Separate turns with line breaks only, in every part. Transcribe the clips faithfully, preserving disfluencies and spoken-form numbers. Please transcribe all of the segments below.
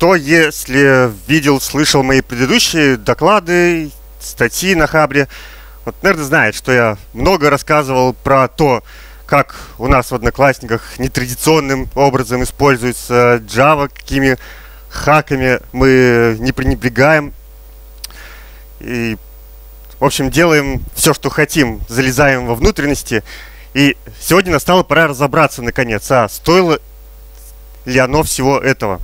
кто, если видел, слышал мои предыдущие доклады, статьи на Хабре, вот, наверное, знает, что я много рассказывал про то, как у нас в Одноклассниках нетрадиционным образом используется Java, какими хаками мы не пренебрегаем. И, в общем, делаем все, что хотим, залезаем во внутренности. И сегодня настала пора разобраться, наконец, а стоило ли оно всего этого.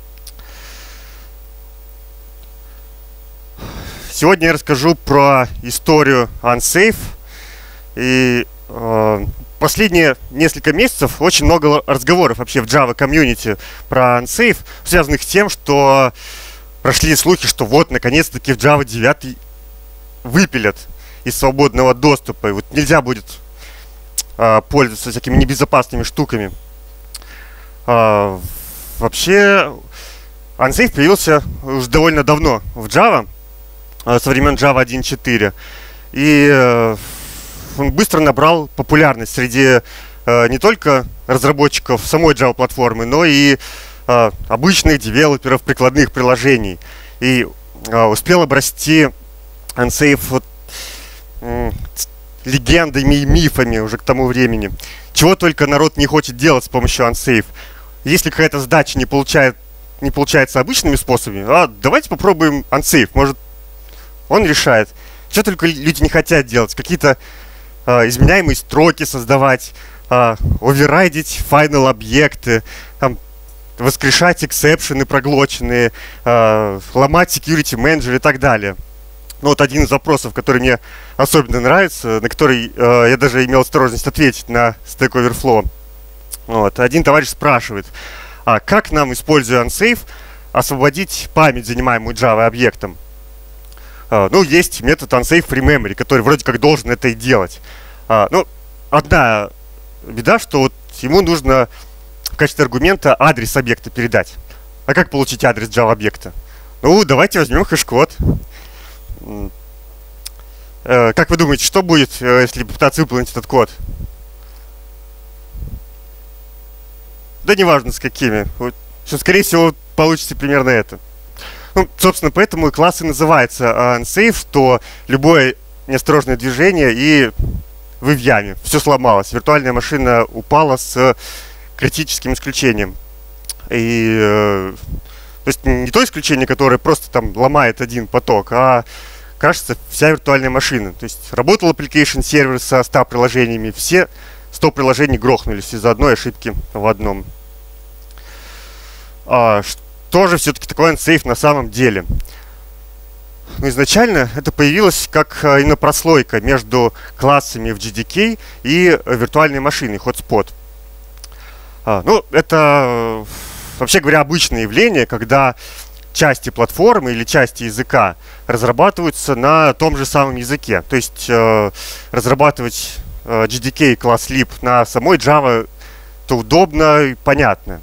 Сегодня я расскажу про историю Unsafe. И э, последние несколько месяцев очень много разговоров вообще в Java комьюнити про Unsafe, связанных с тем, что прошли слухи, что вот, наконец-таки в Java девять выпилят из свободного доступа. И вот нельзя будет э, пользоваться всякими небезопасными штуками. Э, вообще, Unsafe появился уже довольно давно в Java, со времен Java один точка четыре. И э, он быстро набрал популярность среди э, не только разработчиков самой Java-платформы, но и э, обычных девелоперов прикладных приложений. И э, успел обрасти Unsafe вот, э, легендами и мифами уже к тому времени. Чего только народ не хочет делать с помощью Unsafe. Если какая-то задача не, получает, не получается обычными способами, а давайте попробуем Unsafe. Может, он решает. Что только люди не хотят делать. Какие-то э, изменяемые строки создавать, э, оверрайдить файнал объекты, там, воскрешать эксепшены проглоченные, э, ломать security manager и так далее. Ну, вот один из вопросов, который мне особенно нравится, на который э, я даже имел осторожность ответить на Stack Overflow. Вот. Один товарищ спрашивает, а как нам, используя Unsafe, освободить память, занимаемую Java объектом? Uh, ну, есть метод Unsafe Free Memory, который вроде как должен это и делать. Uh, ну, одна беда, что вот ему нужно в качестве аргумента адрес объекта передать. А как получить адрес Java объекта? Ну, давайте возьмем хэш-код. Uh, как вы думаете, что будет, если попытаться выполнить этот код? Да неважно с какими. Вот, что, скорее всего, получится примерно это. Ну, собственно, поэтому и класс и называется Unsafe, что любое неосторожное движение, и вы в яме. Все сломалось. Виртуальная машина упала с критическим исключением. И, э, то есть не то исключение, которое просто там ломает один поток, а, кажется, вся виртуальная машина. То есть работал application сервер со ста приложениями, все сто приложений грохнулись из-за одной ошибки в одном. А, Тоже все-таки такой Unsafe на самом деле. Но изначально это появилось как именно прослойка между классами в джей ди кей и виртуальной машиной, Hotspot. А, ну, это, вообще говоря, обычное явление, когда части платформы или части языка разрабатываются на том же самом языке. То есть э, разрабатывать э, джей ди кей класс lib на самой Java то удобно и понятно.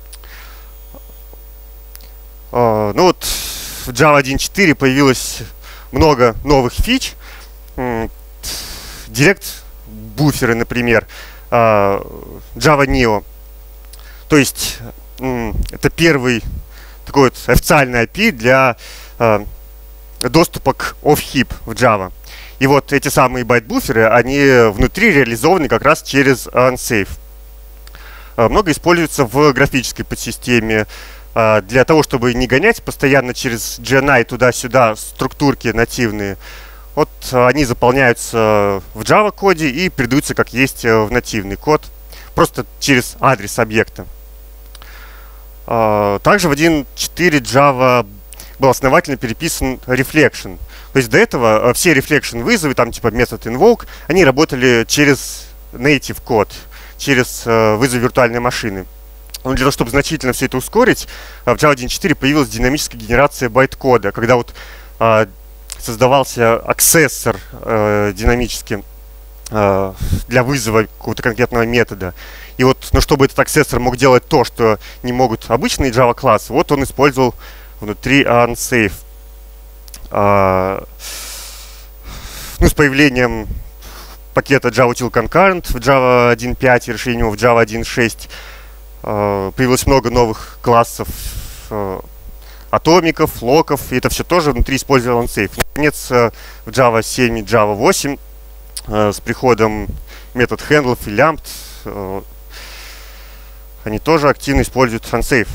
Uh, ну вот в Java один точка четыре появилось много новых фич. Mm, Директ-буферы, например, uh, Java Neo. То есть mm, это первый такой вот официальный эй пи ай для uh, доступа к off-heap в Java. И вот эти самые байт-буферы, они внутри реализованы как раз через Unsafe. Uh, много используется в графической подсистеме. Для того, чтобы не гонять постоянно через джи эн ай туда-сюда структурки нативные, вот они заполняются в Java коде и передаются как есть в нативный код, просто через адрес объекта. Также в один точка четыре Java был основательно переписан Reflection. То есть до этого все Reflection вызовы, там типа метод invoke, они работали через native код, через вызов виртуальной машины. Но для того, чтобы значительно все это ускорить, в Java один точка четыре появилась динамическая генерация байт-кода, когда вот а, создавался аксессор а, динамический а, для вызова какого-то конкретного метода. И вот, ну, чтобы этот аксессор мог делать то, что не могут обычные Java-классы, вот он использовал внутри Unsafe. А, ну, с появлением пакета Java Util Concurrent в Java один точка пять и расширением в Java один точка шесть появилось много новых классов, атомиков, локов, и это все тоже внутри использовал unsafe. Наконец, в Java семь и Java восемь с приходом метод handlов и lambda они тоже активно используют unsafe.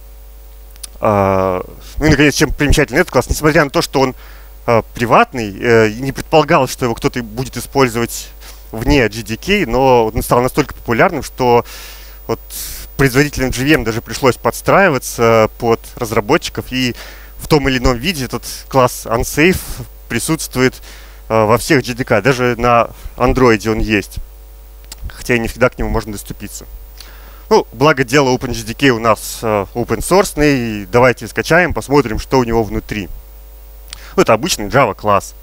Ну и, наконец, чем примечательный этот класс, несмотря на то, что он приватный, и не предполагалось, что его кто-то будет использовать вне джи ди кей, но он стал настолько популярным, что вот производителям джей ви эм даже пришлось подстраиваться под разработчиков, и в том или ином виде этот класс unsafe присутствует э, во всех джей ди кей, даже на Android он есть, хотя и не всегда к нему можно доступиться. Ну, благо дело OpenJDK у нас э, open source, давайте скачаем, посмотрим, что у него внутри. Ну, это обычный Java класс.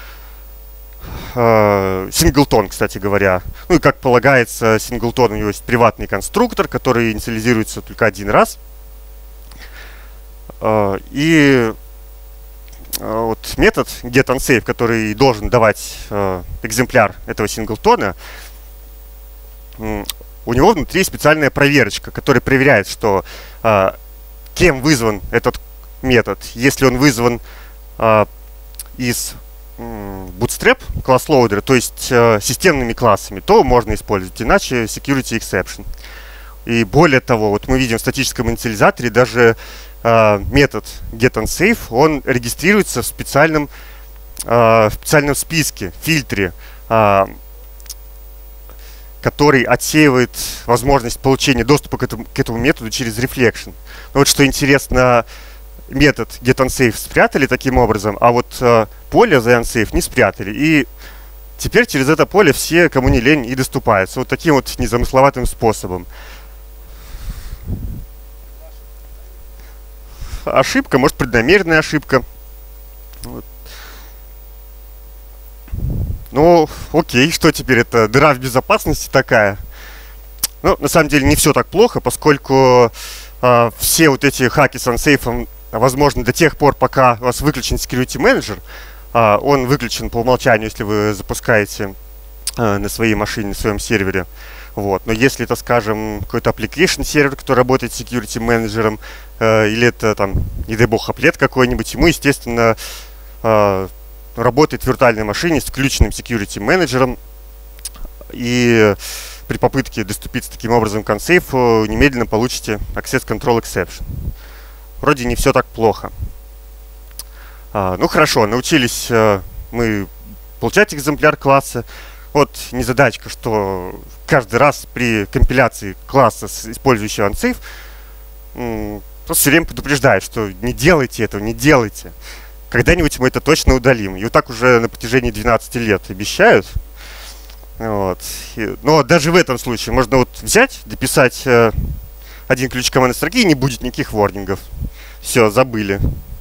Синглтон, кстати говоря. Ну и как полагается, синглтон, у него есть приватный конструктор, который инициализируется только один раз. И вот метод getOnSafe, который должен давать экземпляр этого синглтона, у него внутри специальная проверочка, которая проверяет, что кем вызван этот метод. Если он вызван из Bootstrap класс loader, то есть э, системными классами, то можно использовать, иначе security exception. И более того, вот мы видим в статическом инициализаторе даже э, метод getOnSafe, он регистрируется в специальном, э, в специальном списке, фильтре, э, который отсеивает возможность получения доступа к этому, к этому методу через reflection. Но вот что интересно, метод getOnSafe спрятали таким образом, а вот э, поле the unsafe не спрятали. И теперь через это поле все, кому не лень, и доступаются. Вот таким вот незамысловатым способом. Ошибка, может, преднамеренная ошибка. Вот. Ну, окей, что теперь? Это дыра в безопасности такая. Ну, на самом деле, не все так плохо, поскольку э, все вот эти хаки с unsafe возможно до тех пор, пока у вас выключен Security Manager. Uh, он выключен по умолчанию, если вы запускаете uh, на своей машине, на своем сервере. Вот. Но если это, скажем, какой-то application сервер, который работает с Security Manager, uh, или это, там, не дай бог, аплет какой-нибудь, ему, естественно, uh, работает в виртуальной машине с включенным Security Manager. И при попытке доступиться таким образом к unsafe немедленно получите Access Control Exception. Вроде не все так плохо. А, ну хорошо, научились а, мы получать экземпляр класса. Вот незадачка, что каждый раз при компиляции класса, использующего unsafe, просто все время предупреждает, что не делайте этого, не делайте. Когда-нибудь мы это точно удалим. И вот так уже на протяжении двенадцати лет обещают. Вот. И, но даже в этом случае можно вот взять, дописать э, один ключ командной строки, и не будет никаких ворнингов. Все, забыли.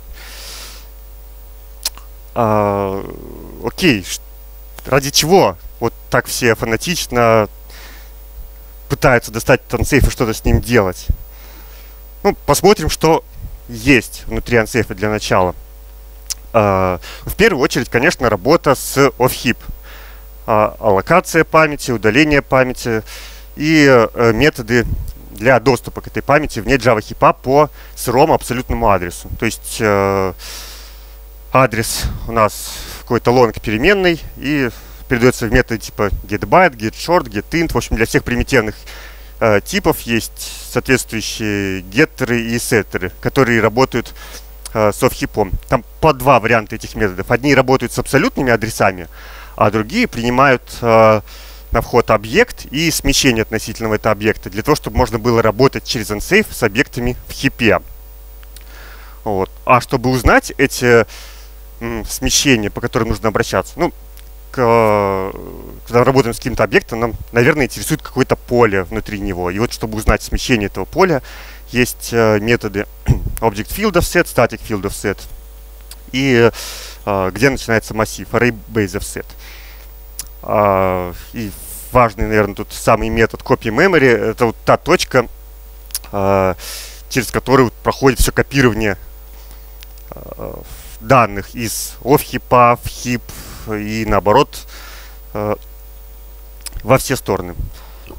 А, окей, ради чего вот так все фанатично пытаются достать unsafe и что-то с ним делать? Ну, посмотрим, что есть внутри unsafe для начала. А, в первую очередь, конечно, работа с off-heap. А, аллокация памяти, удаление памяти и а, методы для доступа к этой памяти вне Java хипа по сырому абсолютному адресу. То есть э, адрес у нас какой-то long переменный и передается в методы типа getByte, getShort, getInt. В общем, для всех примитивных э, типов есть соответствующие геттеры и сеттеры, которые работают э, с off-хипом. Там по два варианта этих методов. Одни работают с абсолютными адресами, а другие принимают э, на вход объект и смещение относительно этого объекта, для того, чтобы можно было работать через unsafe с объектами в хипе. Вот. А чтобы узнать эти м, смещения, по которым нужно обращаться, ну, к, когда мы работаем с каким-то объектом, нам, наверное, интересует какое-то поле внутри него. И вот, чтобы узнать смещение этого поля, есть э, методы Object Field Offset, Static Field Offset, и э, где начинается массив Array Base Offset. Uh, и важный, наверное, тут самый метод Copy Memory. Это вот та точка, uh, через которую проходит все копирование uh, данных из off-хипа в хип и наоборот uh, во все стороны.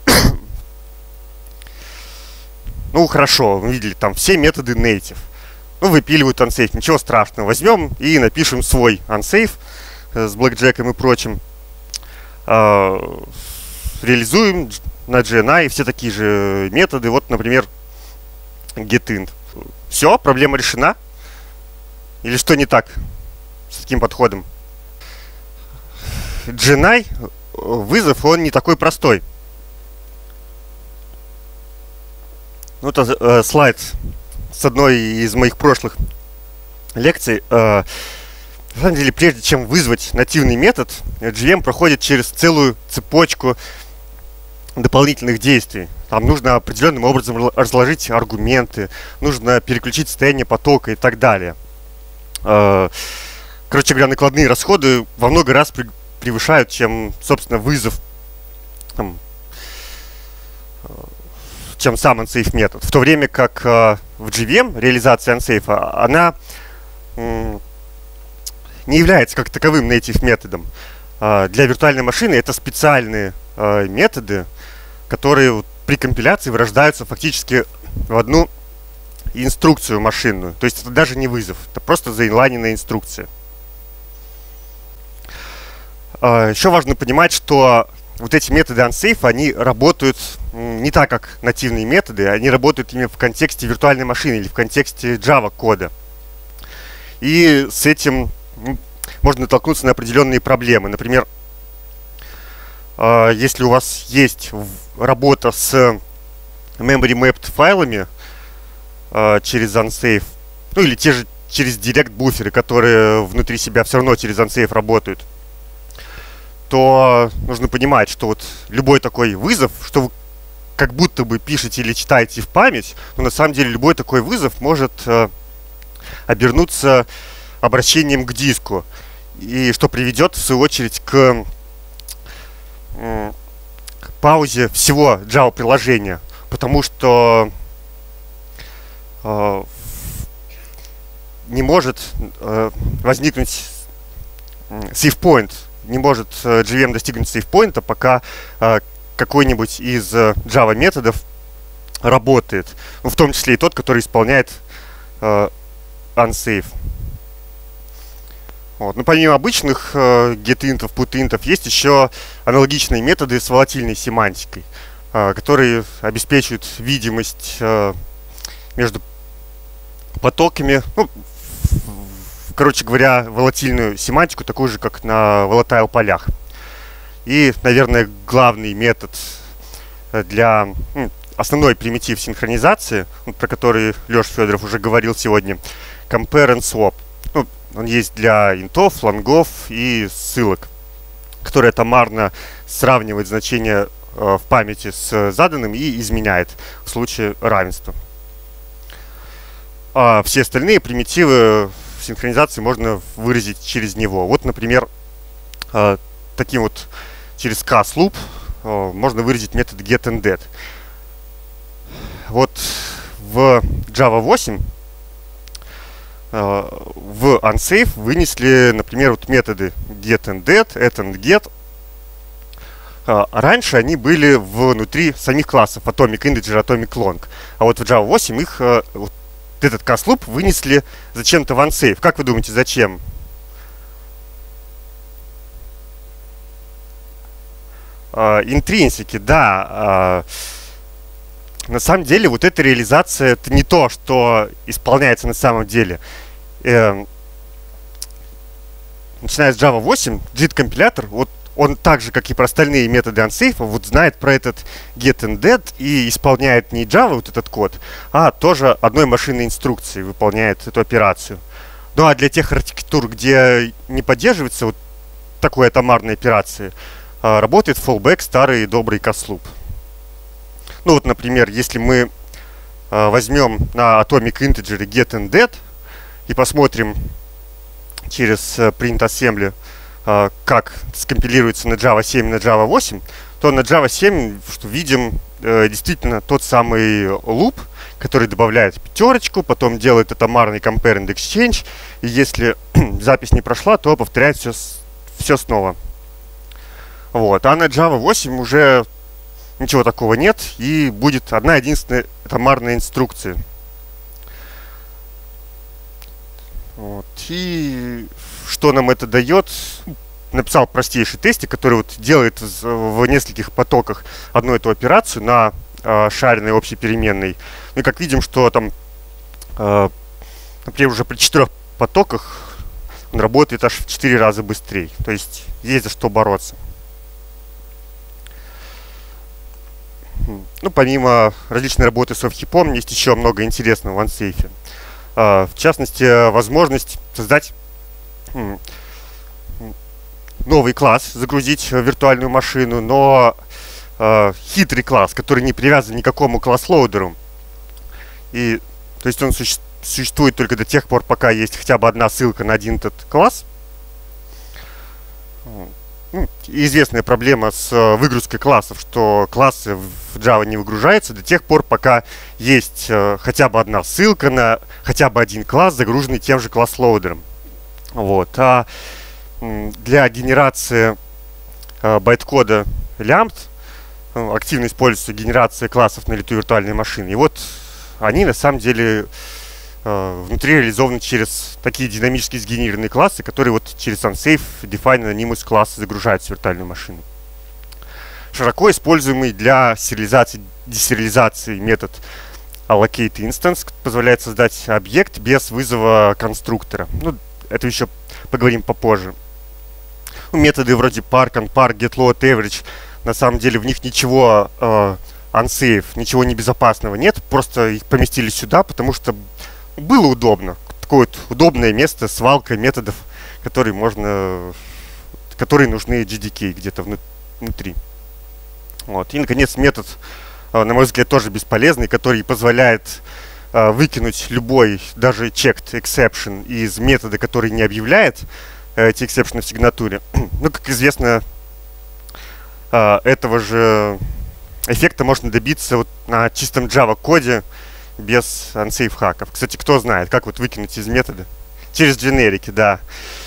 Ну, хорошо, мы видели там все методы native. ну, выпиливают unsafe, ничего страшного. Возьмем и напишем свой unsafe с блэкджеком и прочим. Реализуем на джи эн ай все такие же методы. Вот, например, getInt. Все, проблема решена. Или что не так с таким подходом? джи эн ай вызов, он не такой простой. Ну, это э, слайд с одной из моих прошлых лекций. Э, на самом деле, прежде чем вызвать нативный метод, джи эм проходит через целую цепочку дополнительных действий. Там нужно определенным образом разложить аргументы, нужно переключить состояние потока и так далее. Э, короче говоря, накладные расходы во много раз превышают, чем, собственно, вызов, там, чем сам unsafe метод. В то время как э, в джей ви эм реализация unsafe, она м, не является как таковым native методом. Э, для виртуальной машины это специальные э, методы, которые вот, при компиляции вырождаются фактически в одну инструкцию машинную. То есть это даже не вызов, это просто заинлайненная инструкция. Э, еще важно понимать, что вот эти методы unsafe, они работают не так, как нативные методы, они работают именно в контексте виртуальной машины или в контексте Java кода. И с этим можно натолкнуться на определенные проблемы. Например, если у вас есть работа с memory mapped файлами через unsafe, ну или те же через direct буферы, которые внутри себя все равно через unsafe работают, то нужно понимать, что вот любой такой вызов, что вы как будто бы пишете или читаете в память, но на самом деле любой такой вызов может э, обернуться обращением к диску, и что приведет в свою очередь к, э, к паузе всего Java приложения, потому что э, не может э, возникнуть save point. Не может джей ви эм достигнуть сейвпоинта, пока э, какой-нибудь из э, Java методов работает. Ну, в том числе и тот, который исполняет э, unsafe. Вот. Ну, помимо обычных э, getInt'ов, putInt'ов, есть еще аналогичные методы с волатильной семантикой, э, которые обеспечивают видимость э, между потоками. Ну, короче говоря, волатильную семантику, такую же, как на volatile полях. И, наверное, главный метод для ну, основной примитив синхронизации, про который Леша Федоров уже говорил сегодня, compare and swap. Ну, он есть для интов, лонгов и ссылок, который атомарно сравнивает значение э, в памяти с заданным и изменяет в случае равенства. А все остальные примитивы синхронизации можно выразить через него. Вот, например, э, таким вот через cast-loop э, можно выразить метод getAndDead. Вот в Java восемь э, в unsafe вынесли, например, вот методы getAndDead, addAndGet. Э, раньше они были внутри самих классов Atomic Integer, Atomic Long. А вот в Java восемь их э, вот этот cast-loop вынесли зачем-то в unsafe. Как вы думаете, зачем? Uh, интринсики, да. Uh, на самом деле, вот эта реализация, это не то, что исполняется на самом деле. Uh, начиная с Java восемь, JIT-компилятор, вот он так же, как и про остальные методы unsafe, вот знает про этот getAndDead и исполняет не Java вот этот код, а тоже одной машинной инструкцией выполняет эту операцию. Ну а для тех архитектур, где не поддерживается вот такой атомарной операции, работает fallback старый добрый cast-loop. Ну вот, например, если мы возьмем на Atomic Integer getAndDead и посмотрим через print-assembly, как скомпилируется на Java семь и на Java восемь, то на Java семь что видим э, действительно тот самый loop, который добавляет пятерочку, потом делает атомарный compare and exchange, и если запись не прошла, то повторяет все, все снова. Вот. А на Java восемь уже ничего такого нет, и будет одна единственная атомарная инструкция. Вот. И что нам это дает? Написал простейший тестик, который вот делает в нескольких потоках одну эту операцию на э, шаренной общей переменной. Ну и как видим, что там, э, например, уже при четырех потоках он работает аж в четыре раза быстрее. То есть есть за что бороться. Ну, помимо различной работы с офхипом, есть еще много интересного в OneSafe. Э, в частности, возможность создать м, новый класс, загрузить в виртуальную машину, но э, хитрый класс, который не привязан ни к какому класс-лоудеру. И, то есть он суще существует только до тех пор, пока есть хотя бы одна ссылка на один этот класс. Ну, известная проблема с э, выгрузкой классов, что классы в Java не выгружаются до тех пор, пока есть э, хотя бы одна ссылка на хотя бы один класс, загруженный тем же класс-лоудером. Вот. А для генерации э, байткода лямбд э, активно используется генерация классов на лету виртуальной машины. И вот они на самом деле э, внутри реализованы через такие динамически сгенерированные классы, которые вот через unsafe define anonymous классы загружаются в виртуальную машину. Широко используемый для сериализации, десериализации метод allocate instance позволяет создать объект без вызова конструктора. Ну, это еще поговорим попозже. Методы вроде park, unpark, getLoad, average, на самом деле в них ничего э, unsafe, ничего небезопасного нет, просто их поместили сюда, потому что было удобно. Такое вот удобное место, свалка методов, которые можно, которые нужны джи ди кей где-то внутри. Вот. И, наконец, метод, э, на мой взгляд, тоже бесполезный, который позволяет э, выкинуть любой, даже checked exception из метода, который не объявляет эти эксепшены в сигнатуре. Ну, как известно, этого же эффекта можно добиться вот на чистом Java коде без unsafe хаков. Кстати, кто знает, как вот выкинуть из метода? Через дженерики, да.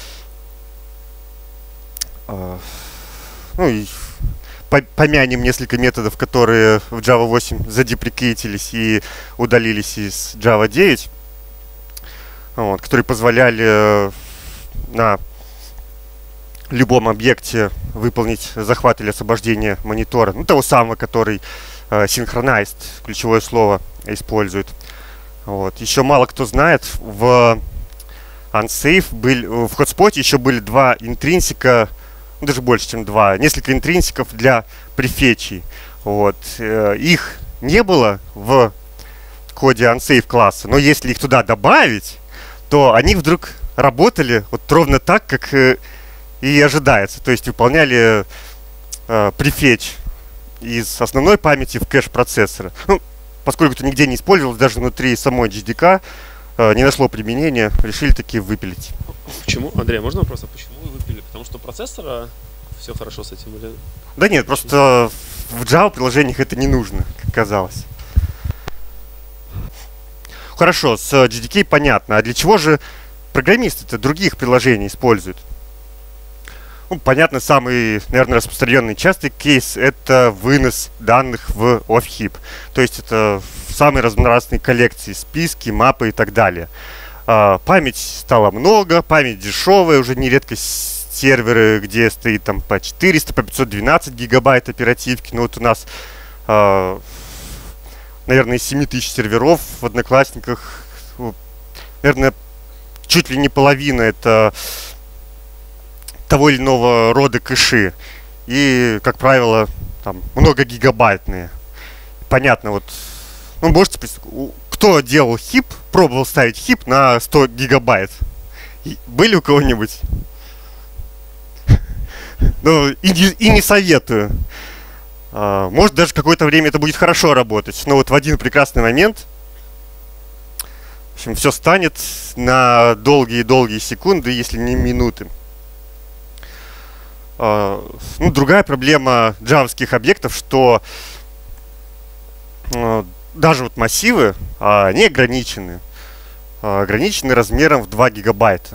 Ну и помянем несколько методов, которые в Java восемь задеприкейтились и удалились из Java девять, вот, которые позволяли на любом объекте выполнить захват или освобождение монитора, ну, того самого, который э, synchronized, ключевое слово, использует. Вот. Еще мало кто знает, в unsafe был, в хотспоте еще были два интринсика, ну, даже больше, чем два, несколько интринсиков для префетчей. Вот. Э, их не было в коде unsafe класса, но если их туда добавить, то они вдруг работали вот ровно так, как э, и ожидается. То есть выполняли э, префетч из основной памяти в кэш процессора. Ну, поскольку это нигде не использовалось, даже внутри самой джи ди кей э, не нашло применения, решили таки выпилить.
Почему? Андрей, можно вопрос? А почему вы выпилили? Потому что у процессора все хорошо с этим? Или...
Да нет, просто в Java приложениях это не нужно, как казалось. Хорошо, с джи ди кей понятно. А для чего же программисты-то других приложений используют? Ну, понятно, самый, наверное, распространенный частый кейс — это вынос данных в офхип. То есть это в самой разнообразной коллекции, списки, мапы и так далее. А, память стало много, память дешевая, уже нередко серверы, где стоит там по четыреста, по пятьсот двенадцать гигабайт оперативки. Ну вот у нас, а, наверное, из семи тысяч серверов в Одноклассниках, наверное, чуть ли не половина — это того или иного рода кэши. И, как правило, там многогигабайтные. Понятно, вот, ну, можете представить, кто делал хип, пробовал ставить хип на сто гигабайт? Были у кого-нибудь? Ну, и не, и не советую. А, может, даже какое-то время это будет хорошо работать, но вот в один прекрасный момент, в общем, все станет на долгие-долгие секунды, если не минуты. Uh, ну, другая проблема джавовских объектов, что uh, даже вот массивы, uh, они ограничены. Uh, ограничены размером в два гигабайта.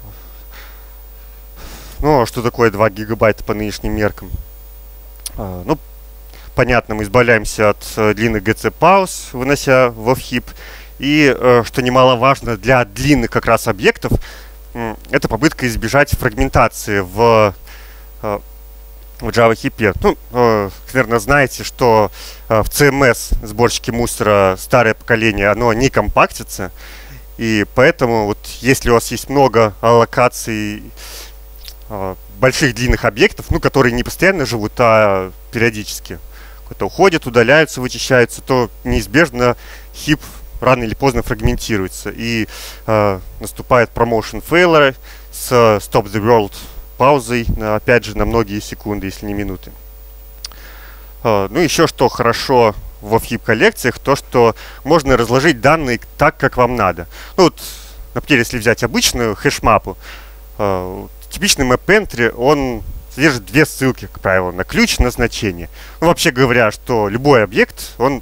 Ну, а что такое два гигабайта по нынешним меркам? Uh, ну, понятно, мы избавляемся от uh, длинных джи си пауз, вынося в офхип, И, э, что немаловажно для длинных как раз объектов, э, это попытка избежать фрагментации в, э, в Java хипе. Ну, э, наверное, знаете, что э, в си эм эс сборщики мусора старое поколение, оно не компактится. И поэтому, вот, если у вас есть много аллокаций э, больших длинных объектов, ну, которые не постоянно живут, а периодически куда-то уходят, удаляются, вычищаются, то неизбежно хип рано или поздно фрагментируется. И э, наступает promotion failure с stop the world паузой, опять же, на многие секунды, если не минуты. Э, ну, еще что хорошо во хип коллекциях, то, что можно разложить данные так, как вам надо. Ну, вот, например, если взять обычную хэшмапу, э, типичный map-entry, он содержит две ссылки, как правило, на ключ, на значение. Ну, вообще говоря, что любой объект, он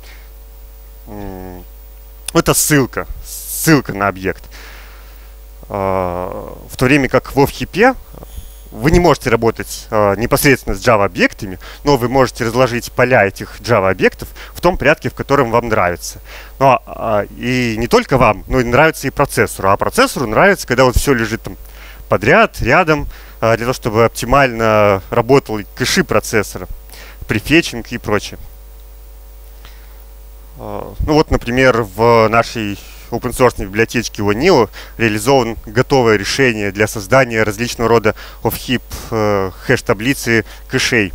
это ссылка, ссылка на объект. В то время как во хипе вы не можете работать непосредственно с Java-объектами, но вы можете разложить поля этих Java-объектов в том порядке, в котором вам нравится. Ну, и не только вам, но и нравится и процессору. А процессору нравится, когда вот все лежит там подряд, рядом, для того, чтобы оптимально работал кэши процессора, префетчинг и прочее. Ну вот, например, в нашей open-source библиотечке Onio реализован готовое решение для создания различного рода off-heap э, хэш-таблицы кэшей.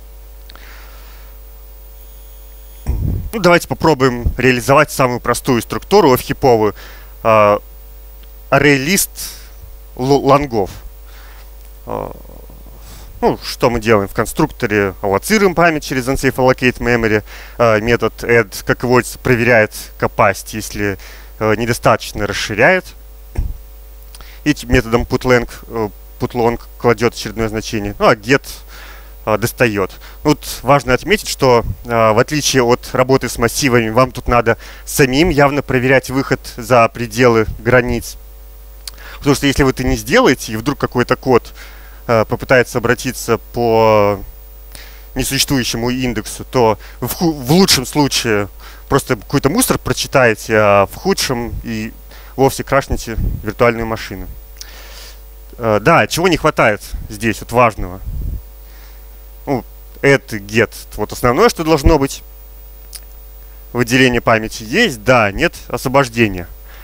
Ну, давайте попробуем реализовать самую простую структуру off-heap-овую э, array-list лонгов. Э, Ну, что мы делаем? В конструкторе аллоцируем память через unsafe allocate memory. Э, метод add, как выводится, проверяет capacity, если э, недостаточно расширяет. И методом putLong, э, putLong кладет очередное значение. Ну, а get э, достает. Тут важно отметить, что э, в отличие от работы с массивами, вам тут надо самим явно проверять выход за пределы границ. Потому что если вы это не сделаете, и вдруг какой-то код попытается обратиться по несуществующему индексу, то в, в лучшем случае просто какой-то мусор прочитаете, а в худшем и вовсе крашните виртуальную машину. Да, чего не хватает здесь, вот важного. Ну, add, get, вот основное, что должно быть. Выделение памяти есть, да, нет освобождения.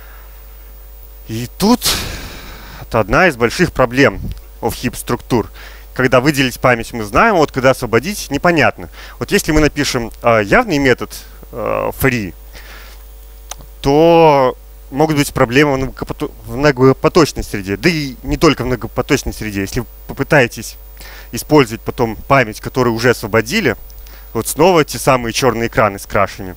И тут это одна из больших проблем off-heap структур. Когда выделить память мы знаем, вот когда освободить непонятно. Вот если мы напишем э, явный метод э, free, то могут быть проблемы в многопоточной среде. Да и не только в многопоточной среде. Если вы попытаетесь использовать потом память, которую уже освободили, вот снова те самые черные экраны с крашами.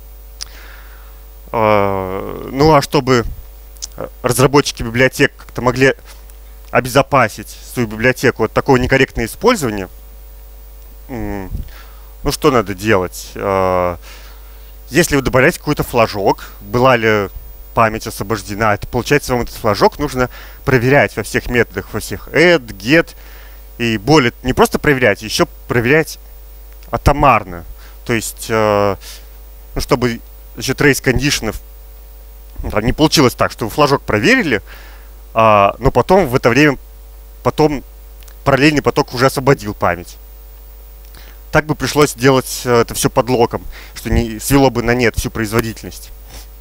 Э, ну а чтобы разработчики библиотек как-то могли обезопасить свою библиотеку от такого некорректного использования, ну что надо делать? Если вы добавляете какой-то флажок, была ли память освобождена, это получается, вам этот флажок нужно проверять во всех методах, во всех add, get, и более не просто проверять, еще проверять атомарно. То есть, ну, чтобы за счет race кондишенов не получилось так, что вы флажок проверили, А, но потом в это время потом параллельный поток уже освободил память. Так бы пришлось делать это все под локом, что не свело бы на нет всю производительность.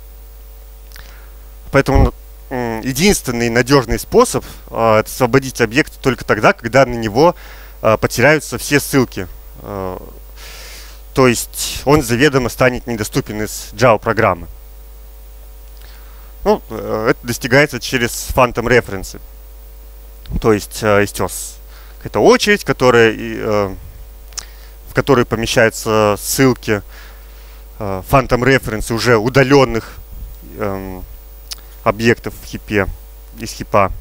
Поэтому единственный надежный способ а, это освободить объект только тогда, когда на него а, потеряются все ссылки. А, то есть он заведомо станет недоступен из Java программы. Ну, это достигается через phantom reference. То есть есть у вас какая-то очередь, которая, в которой помещаются ссылки phantom reference уже удаленных объектов в хипе, из хипа,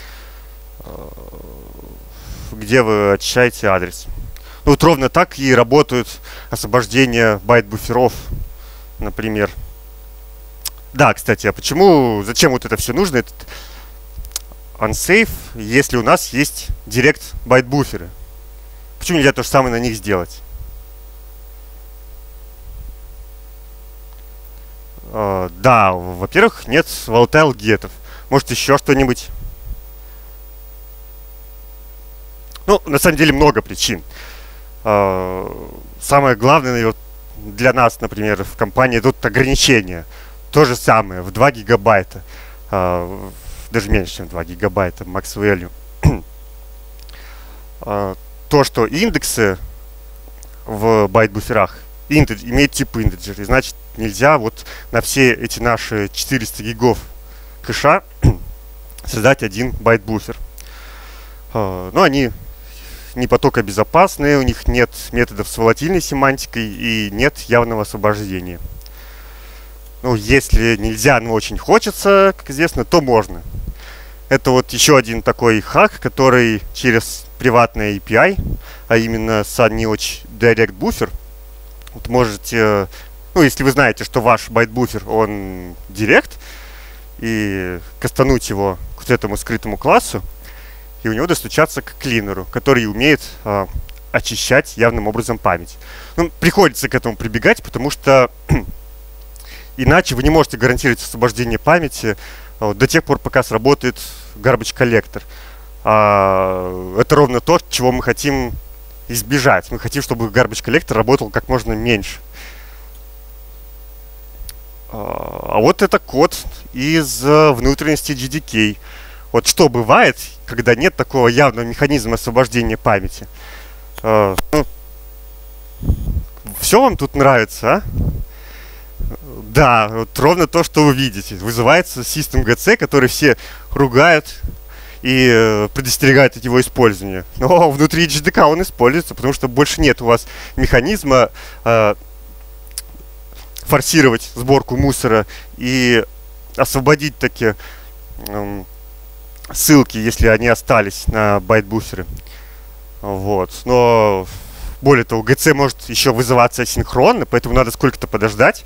где вы очищаете адрес. Ну, вот ровно так и работают освобождение байт-буферов, например. Да, кстати, а почему, зачем вот это все нужно, этот unsafe, если у нас есть direct байт-буферы? Почему нельзя то же самое на них сделать? Э, да, во-первых, нет volatile гетов. Может, еще что-нибудь? Ну, на самом деле, много причин. Э, самое главное, наверное, для нас, например, в компании тут ограничения. То же самое, в два гигабайта. Э, даже меньше, чем два гигабайта max value. э, то, что индексы в байт-буферах интедж, имеют тип интеджер, и значит нельзя вот на все эти наши четыреста гигов кэша создать один байт-буфер. Э, но они не потокобезопасные, у них нет методов с волатильной семантикой и нет явного освобождения. Ну, если нельзя, но очень хочется, как известно, то можно. Это вот еще один такой хак, который через приватный эй пи ай, а именно SunNeoch Direct Buffer, вот можете, ну, если вы знаете, что ваш байт-буфер, он Direct, и кастануть его к вот этому скрытому классу, и у него достучаться к клинеру, который умеет а, очищать явным образом память. Ну, приходится к этому прибегать, потому что иначе вы не можете гарантировать освобождение памяти а, до тех пор, пока сработает garbage collector. А, это ровно то, чего мы хотим избежать. Мы хотим, чтобы garbage collector работал как можно меньше. А, а вот это код из внутренности джи ди кей. Вот что бывает, когда нет такого явного механизма освобождения памяти. А, ну, все вам тут нравится, а? Да, вот ровно то, что вы видите. Вызывается systemgc, который все ругают и э, предостерегают от его использования. Но внутри джи ди кей он используется, потому что больше нет у вас механизма э, форсировать сборку мусора и освободить такие э, ссылки, если они остались на байт-буферы. Вот. Но более того, джи си может еще вызываться асинхронно, поэтому надо сколько-то подождать.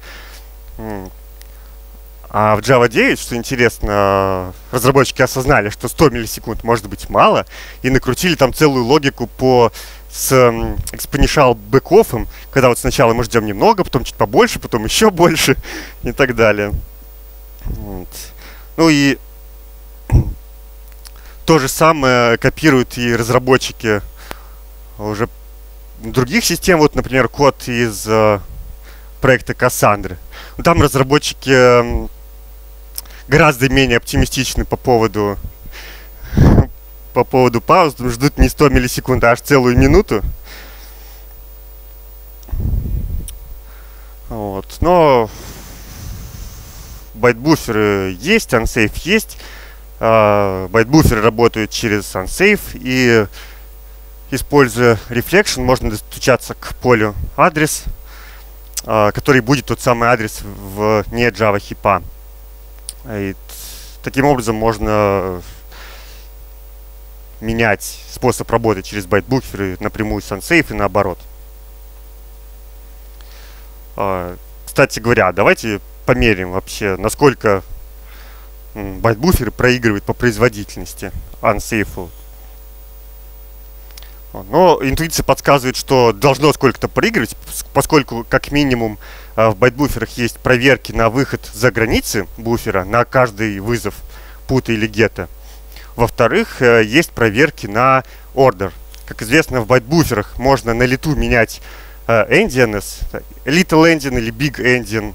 А в Java девять, что интересно, разработчики осознали, что сто миллисекунд может быть мало, и накрутили там целую логику по с exponential back-off, когда вот сначала мы ждем немного, потом чуть побольше, потом еще больше и так далее. Вот. Ну и то же самое копируют и разработчики уже других систем. Вот, например, код из э, проекта Cassandra. Там разработчики э, гораздо менее оптимистичны по поводу по поводу пауз. Ждут не сто миллисекунд, а аж целую минуту. Вот. Но байт-буферы есть, unsafe есть. Байт-буферы работают через unsafe, и используя reflection можно достучаться к полю адрес, который будет тот самый адрес в не Java хипа. И таким образом можно менять способ работы через байт-буферы напрямую с unsafe и наоборот. Кстати говоря, давайте померим вообще, насколько байт-буферы проигрывают по производительности unsafe. Но интуиция подсказывает, что должно сколько-то проигрывать, поскольку как минимум в байт-буферах есть проверки на выход за границы буфера, на каждый вызов пута или гета. Во-вторых, есть проверки на order. Как известно, в байт-буферах можно на лету менять endianness, little endian или big endian.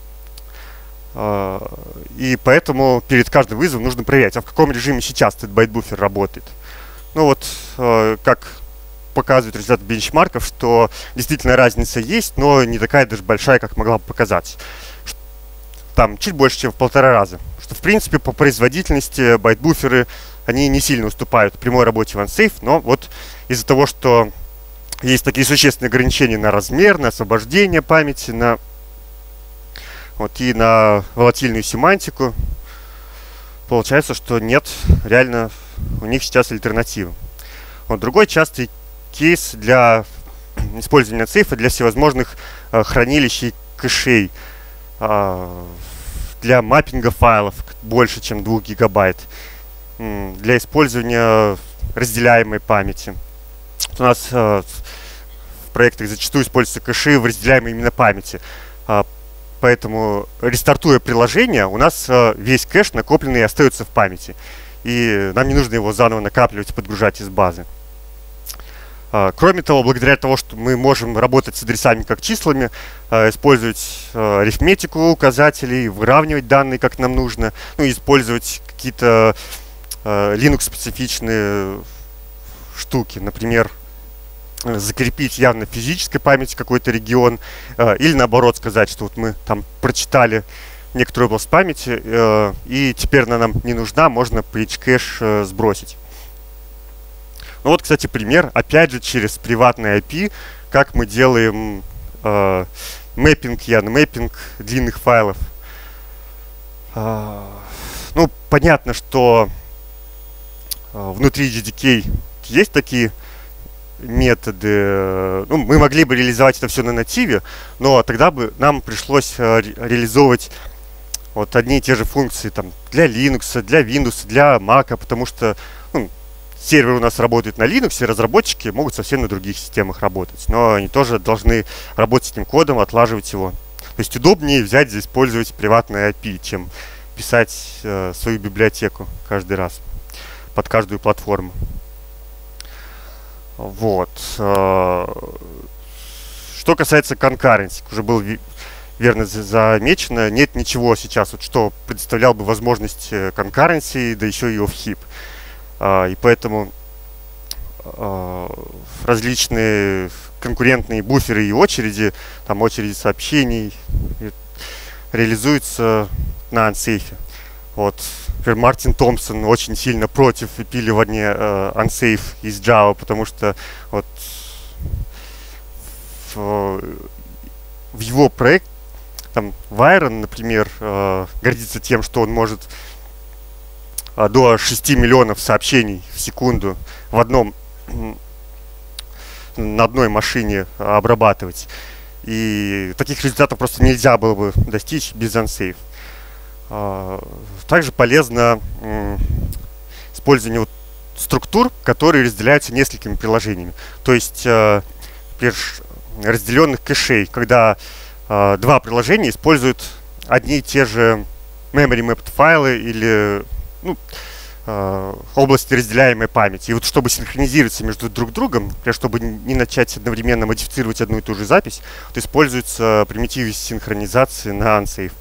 И поэтому перед каждым вызовом нужно проверять, а в каком режиме сейчас этот байт-буфер работает. Ну вот, как показывает результат бенчмарков, что действительно разница есть, но не такая даже большая, как могла бы показаться. Там чуть больше, чем в полтора раза. Что, в принципе, по производительности байт-буферы, они не сильно уступают прямой работе в unsafe, но вот из-за того, что есть такие существенные ограничения на размер, на освобождение памяти, на вот, и на волатильную семантику, получается, что нет реально у них сейчас альтернативы. Вот другой частый кейс для использования сейфа для всевозможных э, хранилищ и кэшей, э, для маппинга файлов больше, чем двух гигабайт, э, для использования разделяемой памяти. У нас э, в проектах зачастую используются кэши в разделяемой именно памяти. Э, Поэтому, рестартуя приложение, у нас весь кэш накопленный остается в памяти. И нам не нужно его заново накапливать и подгружать из базы. Кроме того, благодаря тому, что мы можем работать с адресами как числами, использовать арифметику указателей, выравнивать данные как нам нужно, ну, использовать какие-то Linux-специфичные штуки, например, закрепить явно в физической памяти какой-то регион, или наоборот сказать, что вот мы там прочитали некоторую область памяти, и теперь она нам не нужна, можно page-кэш сбросить. Ну вот, кстати, пример, опять же, через приватный ай пи, как мы делаем э, мэппинг и анмэппинг длинных файлов. Э, ну, понятно, что э, внутри джей ди кей есть такие методы. Ну, мы могли бы реализовать это все на нативе, но тогда бы нам пришлось э, ре реализовывать вот одни и те же функции там, для Linux, для Windows, для Mac, потому что ну, сервер у нас работает на Linux, и разработчики могут совсем на других системах работать. Но они тоже должны работать с этим кодом, отлаживать его. То есть удобнее взять и использовать приватный ай пи, чем писать э, свою библиотеку каждый раз под каждую платформу. Вот. Что касается concurrency, уже было верно замечено, нет ничего сейчас, вот, что предоставлял бы возможность concurrency, да еще и off-heap. И поэтому различные конкурентные буферы и очереди, там очереди сообщений реализуются на Unsafe. Вот. Например, Мартин Томпсон очень сильно против выпиливания э, Unsafe из Java, потому что вот в, в его проект, там, Вайрон, например, э, гордится тем, что он может э, до шести миллионов сообщений в секунду в одном, на одной машине обрабатывать. И таких результатов просто нельзя было бы достичь без Unsafe. Также полезно использование вот структур, которые разделяются несколькими приложениями. То есть разделенных кэшей, когда два приложения используют одни и те же memory mapped файлы или ну, области разделяемой памяти. И вот чтобы синхронизироваться между друг другом, например, чтобы не начать одновременно модифицировать одну и ту же запись, вот используются примитивы синхронизации на Unsafe.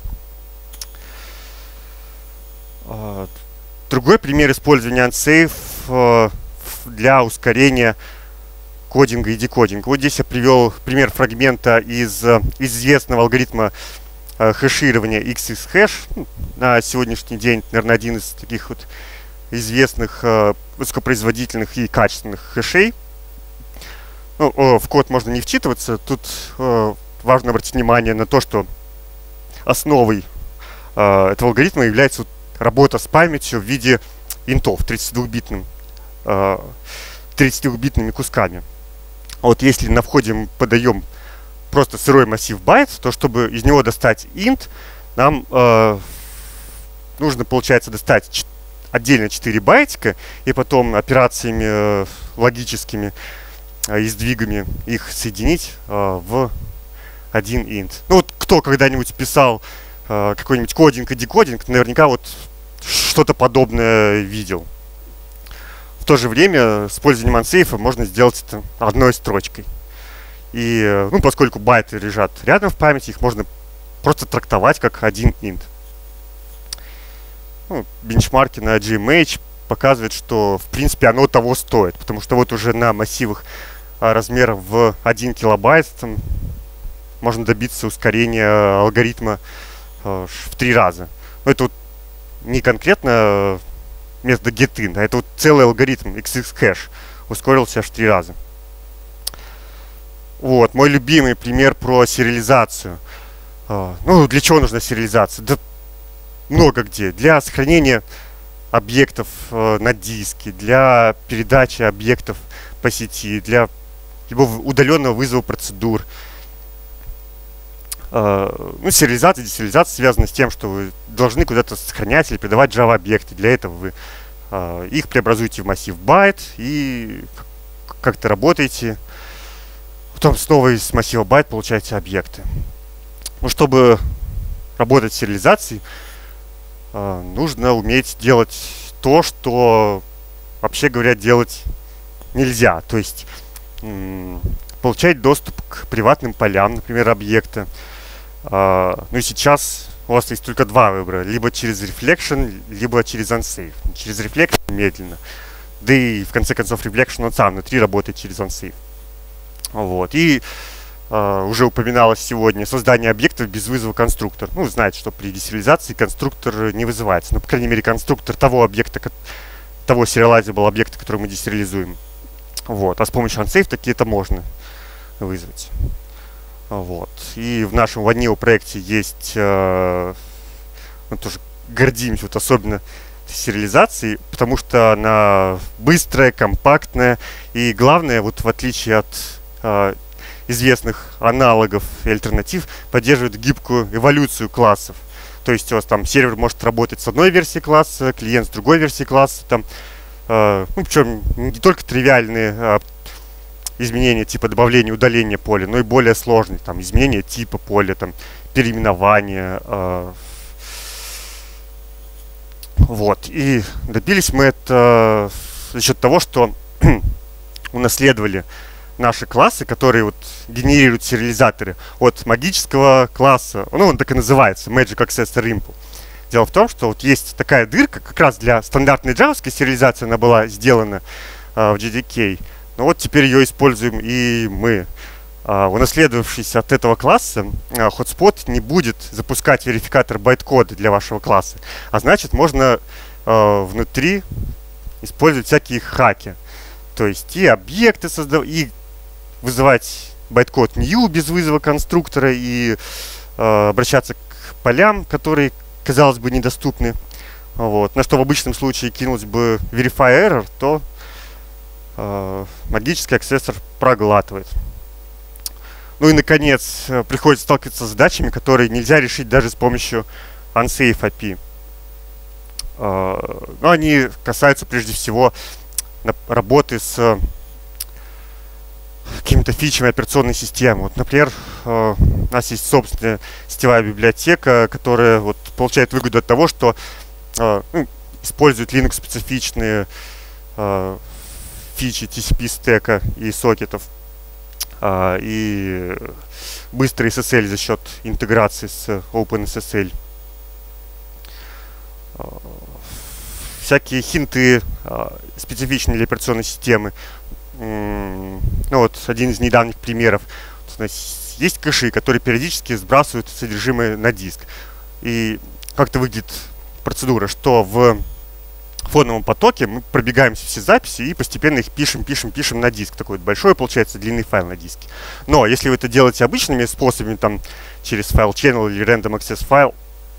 Другой пример использования Unsafe для ускорения кодинга и декодинга. Вот здесь я привел пример фрагмента из, из известного алгоритма хэширования икс икс хэш. На сегодняшний день, наверное, один из таких вот известных высокопроизводительных и качественных хэшей. Ну, в код можно не вчитываться. Тут важно обратить внимание на то, что основой этого алгоритма является работа с памятью в виде интов тридцатидвухбитным, тридцатидвухбитными кусками. Вот если на входе мы подаем просто сырой массив байт, то чтобы из него достать int, нам э, нужно, получается, достать отдельно четыре байтика и потом операциями э, логическими э, и сдвигами их соединить э, в один int. Ну вот кто когда-нибудь писал э, какой-нибудь кодинг и декодинг, наверняка вот что-то подобное видел. В то же время с использованием Unsafe можно сделать это одной строчкой. И, ну, поскольку байты лежат рядом в памяти, их можно просто трактовать как один int. Ну, бенчмарки на джи эм эйч показывают, что в принципе оно того стоит, потому что вот уже на массивах размеров в один килобайт там, можно добиться ускорения алгоритма э, в три раза. Но это вот не конкретно метод getIn, а это вот целый алгоритм икс икс хэш ускорился аж в три раза. Вот, мой любимый пример про сериализацию. Ну, для чего нужна сериализация? Да много где. Для сохранения объектов на диске, для передачи объектов по сети, для любого удаленного вызова процедур. Ну, сериализация и десериализация связана с тем, что вы должны куда-то сохранять или передавать Java-объекты. Для этого вы э, их преобразуете в массив байт и как-то работаете. Потом снова из массива байт получаете объекты. Ну, чтобы работать с сериализацией, э, нужно уметь делать то, что, вообще говоря, делать нельзя. То есть м- получать доступ к приватным полям, например, объекта. Э, ну и сейчас у вас есть только два выбора. Либо через Reflection, либо через Unsafe. Через Reflection медленно. Да и в конце концов Reflection он сам внутри работает через Unsafe. Вот. И Uh, уже упоминалось сегодня создание объектов без вызова конструктора. Ну, знаете, что при десериализации конструктор не вызывается. Ну, по крайней мере, конструктор того объекта, того serializable объекта, который мы десериализуем. Вот. А с помощью Unsafe таки это можно вызвать. Вот. И в нашем Vanilla проекте есть, uh, мы тоже гордимся вот особенно сериализацией, потому что она быстрая, компактная и, главное, вот в отличие от uh, известных аналогов и альтернатив, поддерживает гибкую эволюцию классов. То есть у вас там сервер может работать с одной версией класса, клиент с другой версией класса. Там, э, ну, причем не только тривиальные э, изменения типа добавления, удаления поля, но и более сложные. Там, изменения типа поля, там, переименования. Э, вот. И добились мы это за счет того, что унаследовали наши классы, которые вот генерируют сериализаторы от магического класса, ну он так и называется, Magic Accessor Impl. Дело в том, что вот есть такая дырка, как раз для стандартной джавовской сериализации она была сделана э, в джей ди кей, но вот теперь ее используем и мы. Э, унаследовавшись от этого класса, э, Hotspot не будет запускать верификатор байт-кода для вашего класса, а значит можно э, внутри использовать всякие хаки. То есть и объекты создавать, и вызывать байткод new без вызова конструктора и э, обращаться к полям, которые, казалось бы, недоступны. Вот. На что в обычном случае кинулось бы verify error, то э, магический аксессор проглатывает. Ну и, наконец, приходится сталкиваться с задачами, которые нельзя решить даже с помощью Unsafe эй пи ай. Э, но они касаются прежде всего работы с какими-то фичами операционной системы. Вот, например, э, у нас есть собственная сетевая библиотека, которая вот, получает выгоду от того, что э, ну, использует Linux-специфичные э, фичи ти си пи-стека и сокетов э, и быстрый эс эс эль за счет интеграции с OpenSSL. Э, всякие хинты э, специфичные для операционной системы. Ну вот один из недавних примеров. Есть кэши, которые периодически сбрасывают содержимое на диск. И как-то выглядит процедура, что в фоновом потоке мы пробегаемся все записи и постепенно их пишем, пишем, пишем на диск. Такой большой, получается, длинный файл на диске. Но если вы это делаете обычными способами, там, через файл channel или random access файл,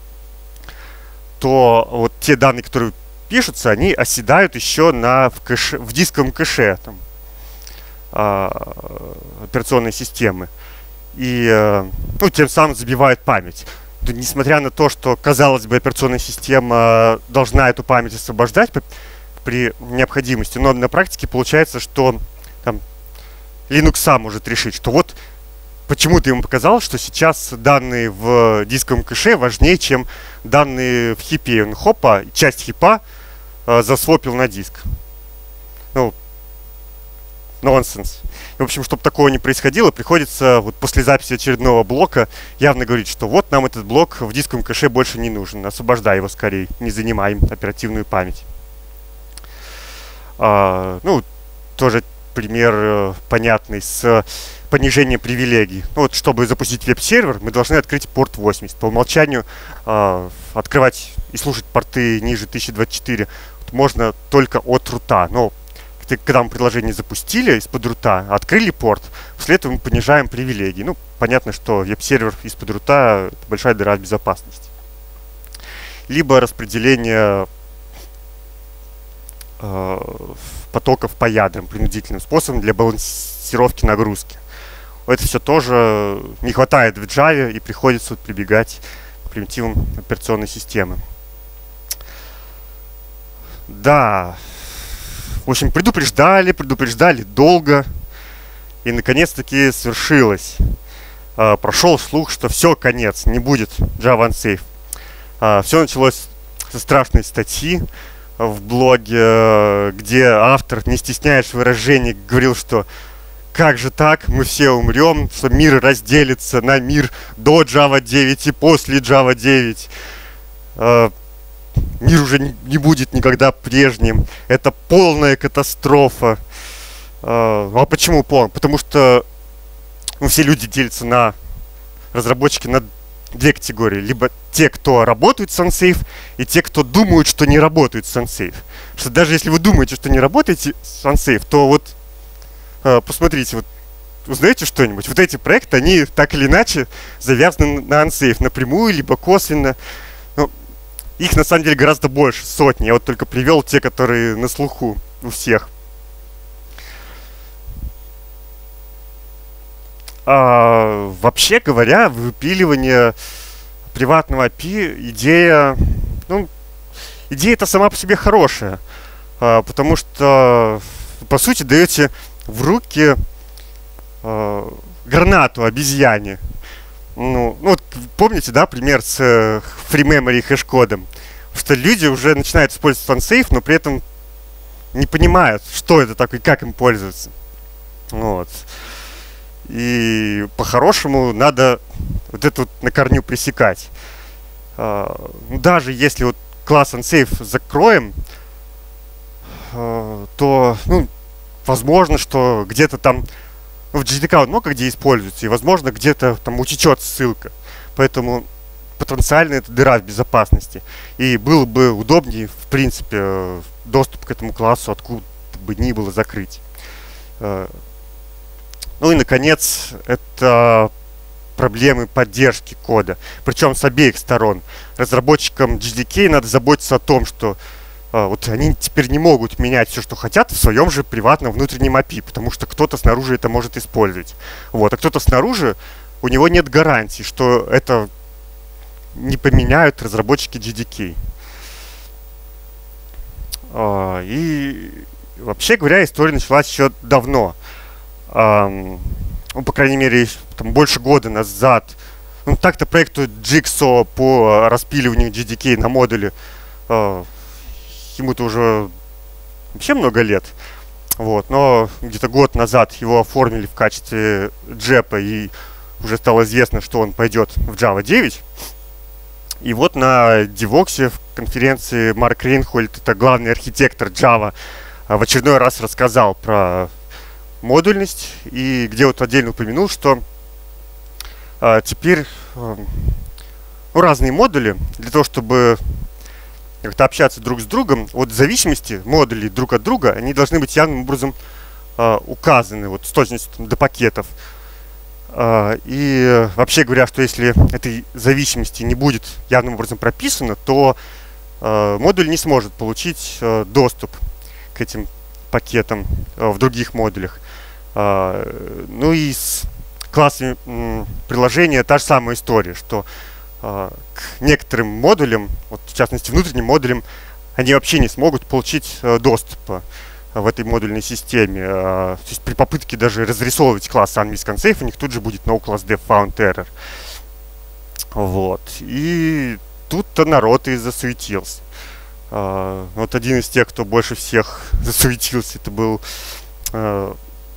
то вот те данные, которые пишутся, они оседают еще на, в, кэше, в дисковом кэше там, операционной системы и ну, тем самым забивают память. То, несмотря на то, что, казалось бы, операционная система должна эту память освобождать при, при необходимости, но на практике получается, что там, Linux сам может решить, что вот почему-то ему показалось, что сейчас данные в дисковом кэше важнее, чем данные в хипе. Он хопа, часть хипа э, засвопил на диск. Ну, нонсенс. В общем, чтобы такого не происходило, приходится вот после записи очередного блока явно говорить, что вот нам этот блок в дисковом кэше больше не нужен. Освобождай его скорее, не занимаем оперативную память. А, ну, тоже пример э, понятный с понижением привилегий. Ну, вот, чтобы запустить веб-сервер, мы должны открыть порт восемьдесят. По умолчанию э, открывать и слушать порты ниже тысяча двадцать четыре можно только от рута. Но когда мы приложение запустили из-под рута, открыли порт, после этого мы понижаем привилегии. Ну, понятно, что веб-сервер из-под рута — это большая дыра безопасности. Либо распределение э, потоков по ядрам принудительным способом для балансировки нагрузки. Это все тоже не хватает в Java, и приходится вот прибегать к примитивам операционной системы. Да. В общем, предупреждали, предупреждали долго. И наконец-таки свершилось. э, прошел слух, что все, конец, не будет Java Unsafe. Э, все началось со страшной статьи в блоге, где автор, не стесняясь выражений, говорил, что как же так, мы все умрем, что мир разделится на мир до Java девять и после Java девять. Э, мир уже не, не будет никогда прежним. Это полная катастрофа. Э, а почему полная? Потому что ну, все люди делятся на разработчики на две категории. Либо те, кто работают с Unsafe, и те, кто думают, что не работают с Unsafe. Что даже если вы думаете, что не работаете с Unsafe, то вот посмотрите, вот узнаете что-нибудь? Вот эти проекты, они так или иначе завязаны на Unsafe, напрямую, либо косвенно. Ну, их на самом деле гораздо больше, сотни. Я вот только привел те, которые на слуху у всех. А, вообще говоря, выпиливание приватного эй пи ай идея, ну, идея это сама по себе хорошая, а, потому что, по сути, даете в руки э, гранату обезьяне. Ну, ну вот помните, да, пример с э, free memory хэш-кодом, что люди уже начинают использовать Unsafe, но при этом не понимают, что это такое и как им пользоваться. Вот. И по-хорошему надо вот это вот на корню пресекать. Э, даже если вот класс Unsafe закроем, э, то, ну, возможно, что где-то там ну, в джей ди кей много где используется, и, возможно, где-то там утечет ссылка. Поэтому потенциально это дыра в безопасности. И было бы удобнее, в принципе, доступ к этому классу откуда бы ни было закрыть. Ну и, наконец, это проблемы поддержки кода. Причем с обеих сторон. Разработчикам джей ди кей надо заботиться о том, что вот они теперь не могут менять все, что хотят в своем же приватном внутреннем эй пи ай, потому что кто-то снаружи это может использовать. Вот. А кто-то снаружи, у него нет гарантии, что это не поменяют разработчики джей ди кей. И вообще говоря, история началась еще давно. Ну, по крайней мере, там, больше года назад. Ну, так-то проекту Jigsaw по распиливанию джей ди кей на модуле ему-то уже вообще много лет, вот, но где-то год назад его оформили в качестве джепа, и уже стало известно, что он пойдет в Java девять. И вот на Девоксе в конференции Марк Рейнхольд, это главный архитектор Java, в очередной раз рассказал про модульность, и где вот отдельно упомянул, что а, теперь а, ну, разные модули для того, чтобы как-то общаться друг с другом, от зависимости модулей друг от друга, они должны быть явным образом э, указаны, вот с точностью до пакетов. Э, и вообще говоря, что если этой зависимости не будет явным образом прописано, то э, модуль не сможет получить э, доступ к этим пакетам э, в других модулях. Э, ну и с классами э, приложения та же самая история, что к некоторым модулям, вот в частности внутренним модулям, они вообще не смогут получить э, доступа в этой модульной системе. Э, то есть при попытке даже разрисовывать класс Unsafe Unsafe у них тут же будет no-class-def found error. Вот. И тут-то народ и засуетился. Э, вот один из тех, кто больше всех засуетился, это был э,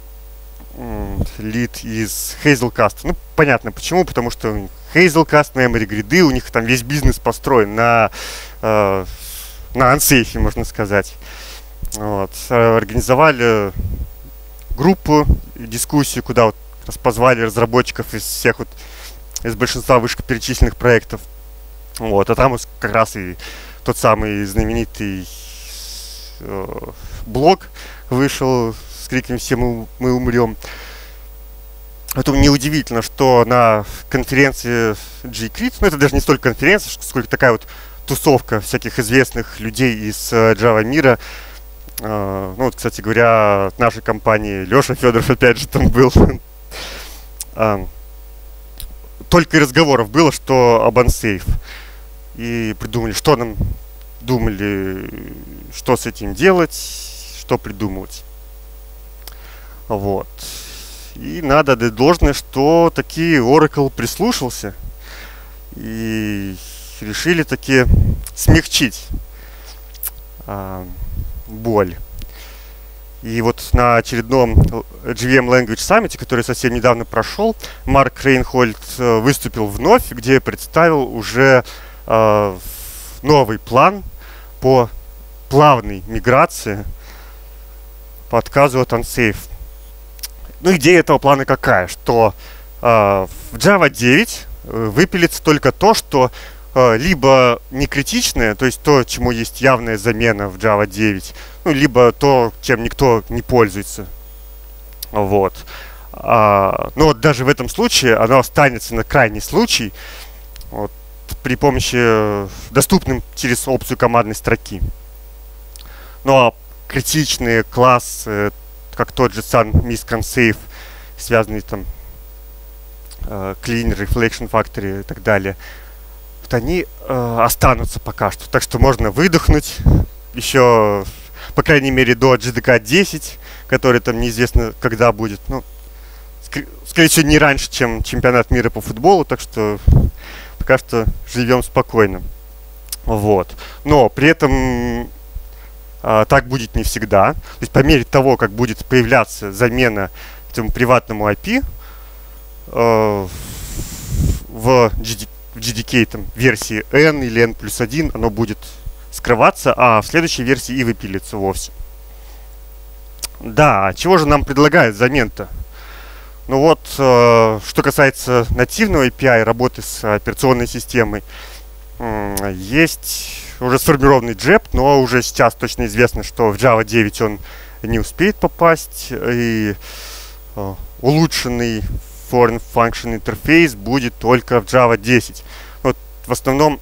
лид из Hazelcast. Ну, понятно почему, потому что Hazelcast, memory гриды, у них там весь бизнес построен на, э, на Unsafe, можно сказать. Вот. Организовали группу, дискуссию, куда вот позвали разработчиков из всех вот, из большинства вышеперечисленных проектов. Вот. А там как раз и тот самый знаменитый э, блог вышел с криком «Все мы, мы умрем». Поэтому неудивительно, что на конференции джей-крит, ну это даже не столько конференция, сколько такая вот тусовка всяких известных людей из Java мира. Uh, ну вот, кстати говоря, от нашей компании Леша Федоров опять же там был. uh, Только и разговоров было, что об Unsafe. И придумали, что нам думали, что с этим делать, что придумывать. Вот. И надо отдать должное, что таки Oracle прислушался и решили таки смягчить а, боль. И вот на очередном джи ви эм Language Summit, который совсем недавно прошел, Марк Рейнхольд выступил вновь, где представил уже э, новый план по плавной миграции по отказу от Unsafe. Ну, идея этого плана какая? Что э, в Java девять выпилится только то, что э, либо не критичное, то есть то, чему есть явная замена в Java девять, ну, либо то, чем никто не пользуется. Вот. А, но вот даже в этом случае оно останется на крайний случай вот, при помощи доступным через опцию командной строки. Ну а критичные классы, как тот же Sun, Misk, Unsafe, связанные там uh, Clean, Reflection Factory и так далее, вот они uh, останутся пока что. Так что можно выдохнуть еще, по крайней мере, до джи ди кей десять, который там неизвестно когда будет. Ну, ск- скорее всего, не раньше, чем чемпионат мира по футболу, так что пока что живем спокойно. Вот. Но при этом а, так будет не всегда. То есть по мере того, как будет появляться замена этому приватному ай пи э, в, джи ди, в джи ди кей там, версии N или N плюс один, оно будет скрываться, а в следующей версии и выпилится вовсе. Да, а чего же нам предлагает взамен-то? Ну вот, э, что касается нативного эй пи ай, работы с операционной системой, э, есть уже сформированный джеб, но уже сейчас точно известно, что в Java девять он не успеет попасть, и э, улучшенный Foreign Function интерфейс будет только в Java десять. Вот в основном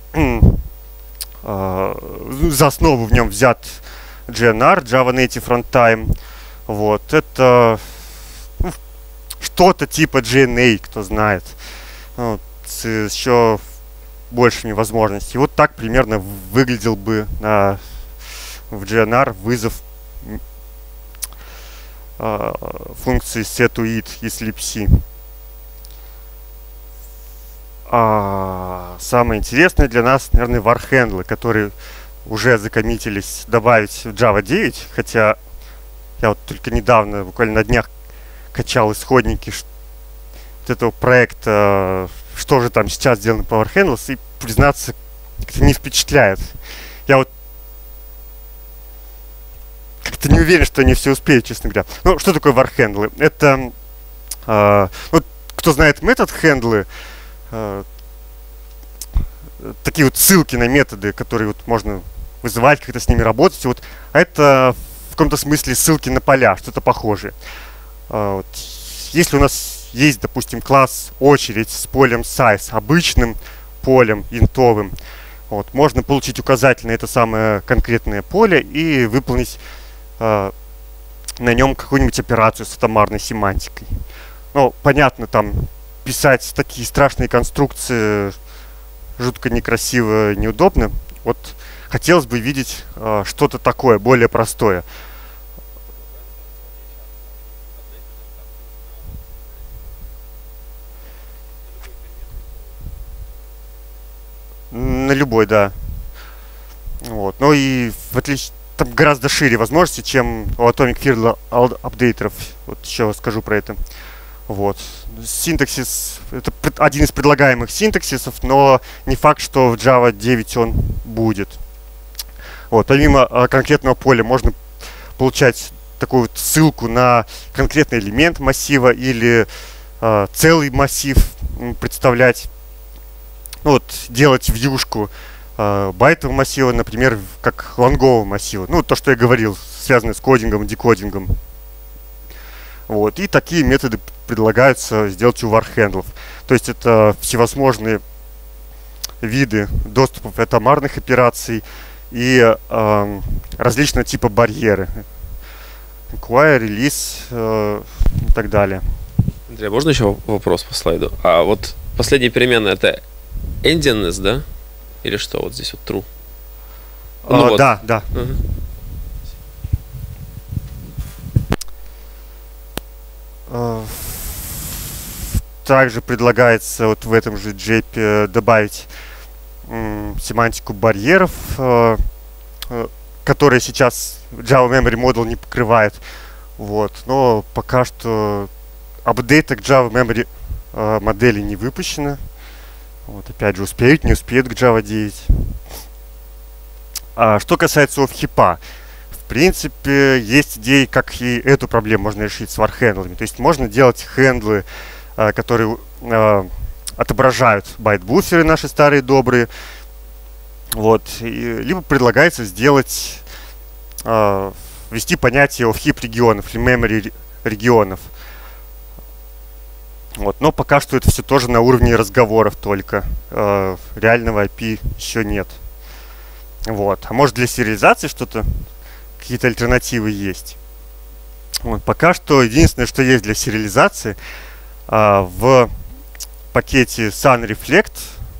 Uh, за основу в нем взят джи эн ар, Java Native Runtime. Вот, это ну, что-то типа джи эн эй, кто знает. Вот, с еще большими возможностями. Вот так примерно выглядел бы на, в джи эн ар вызов uh, функции setUit и slipc. А самое интересное для нас, наверное, var-хендлы, которые уже закоммитились добавить в Java девять, хотя я вот только недавно, буквально на днях, качал исходники вот этого проекта, что же там сейчас сделано по var-handles, и, признаться, как-то не впечатляет. Я вот как-то не уверен, что они все успеют, честно говоря. Ну, что такое var-хендлы? Это, э, вот, кто знает метод-хендлы, такие вот ссылки на методы, которые вот можно вызывать, как-то с ними работать. Вот, а это в каком-то смысле ссылки на поля, что-то похожее. Вот. Если у нас есть, допустим, класс очередь с полем size, обычным полем, интовым, вот, можно получить указатель на это самое конкретное поле и выполнить э, на нем какую-нибудь операцию с атомарной семантикой. Ну, понятно, там писать такие страшные конструкции жутко некрасиво, неудобно. Вот хотелось бы видеть э, что-то такое, более простое. На любой, да. Вот. Ну и в отличие, там гораздо шире возможности, чем у Atomic Field апдейтеров. Вот еще скажу про это. Вот. Синтаксис — это один из предлагаемых синтаксисов, но не факт, что в Java девять он будет. Вот. Помимо а, конкретного поля можно получать такую вот ссылку на конкретный элемент массива или а, целый массив представлять. Вот, делать вьюшку а, байтового массива, например, как лонгового массива. Ну, то, что я говорил, связанное с кодингом, декодингом. Вот. И такие методы предлагаются сделать у var-хендлов. То есть это всевозможные виды доступов атомарных операций и э, различного типа барьеры. Acquire, release э, и так далее.
Андрей, можно еще вопрос по слайду? А вот последняя переменная — это endiness, да? Или что? Вот здесь вот true.
Ну, а, вот. Да, да.
Угу.
Uh, также предлагается вот в этом же джейпе добавить м, семантику барьеров, э, э, которые сейчас Java Memory Model не покрывает. Вот. Но пока что апдейта к Java Memory э, модели не выпущено. Вот, опять же, успеют, не успеют к Java девять. А что касается оффхипа, в принципе, есть идеи, как и эту проблему можно решить с var-хендлами. То есть можно делать хендлы, э, которые э, отображают байт-буферы наши старые добрые. Вот. И, либо предлагается сделать, э, ввести понятие off-heap регионов или memory регионов. Вот. Но пока что это все тоже на уровне разговоров только. Э, реального ай пи еще нет. Вот. А может для сериализации что-то, какие-то альтернативы есть. Вот. Пока что единственное, что есть для сериализации, э, в пакете Sun Reflect,